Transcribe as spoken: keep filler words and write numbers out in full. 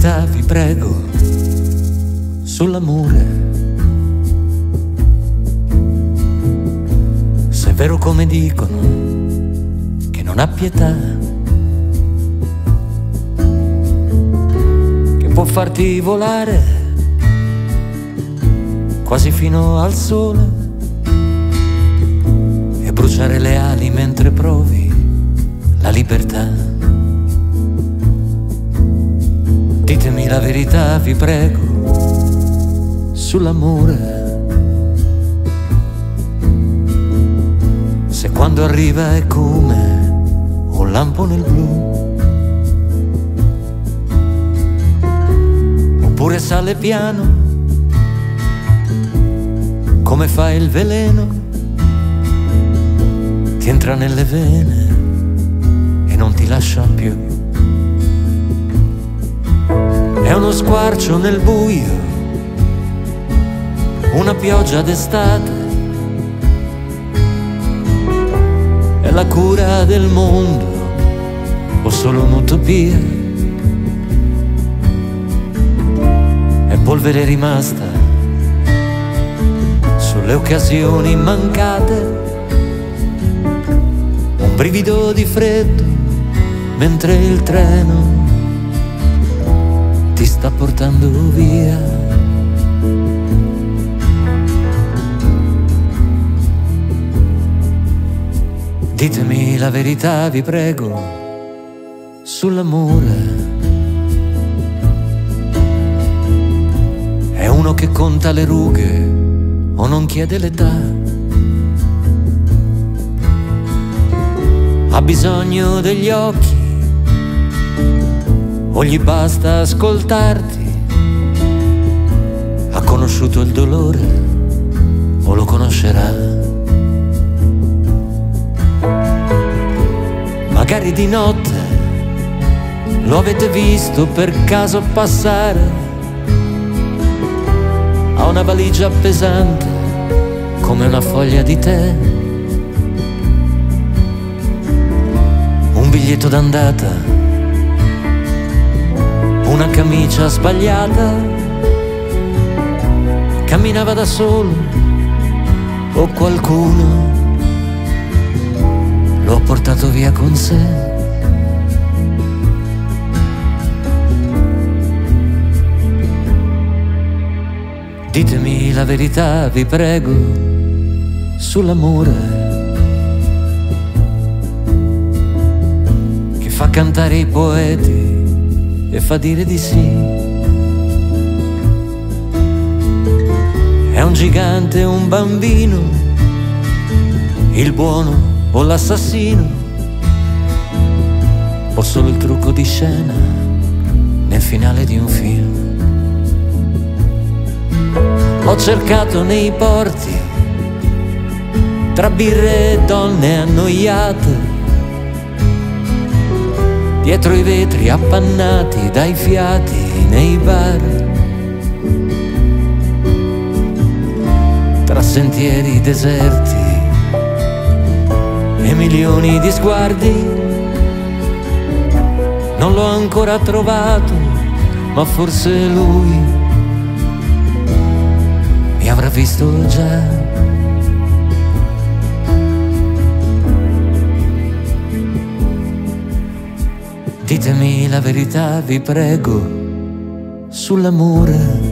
verità, vi prego, sull'amore. Se è vero come dicono che non ha pietà, che può farti volare quasi fino al sole e bruciare le ali mentre provi la libertà. Ditemi la verità, vi prego, sull'amore. Se quando arriva è come un lampo nel blu, oppure sale piano come fa il veleno, ti entra nelle vene e non ti lascia più. È uno squarcio nel buio, una pioggia d'estate, è la cura del mondo o solo un'utopia? È polvere rimasta sulle occasioni mancate, un brivido di freddo mentre il treno ti sta portando via. Ditemi la verità, vi prego, sull'amore. È uno che conta le rughe o non chiede l'età? Ha bisogno degli occhi o gli basta ascoltarti? Ha conosciuto il dolore o lo conoscerà? Magari di notte lo avete visto per caso passare, ha una valigia pesante come una foglia di tè, un biglietto d'andata, una camicia sbagliata, camminava da solo o qualcuno lo ha portato via con sé. Ditemi la verità, vi prego, sull'amore, che fa cantare i poeti e fa dire di sì. È un gigante o un bambino, il buono o l'assassino, o solo il trucco di scena nel finale di un film. Ho cercato nei porti, tra birre e donne annoiate, dietro i vetri appannati dai fiati nei bar, tra sentieri deserti e milioni di sguardi. Non l'ho ancora trovato, ma forse lui mi avrà visto già. Ditemi la verità, vi prego, sull'amore.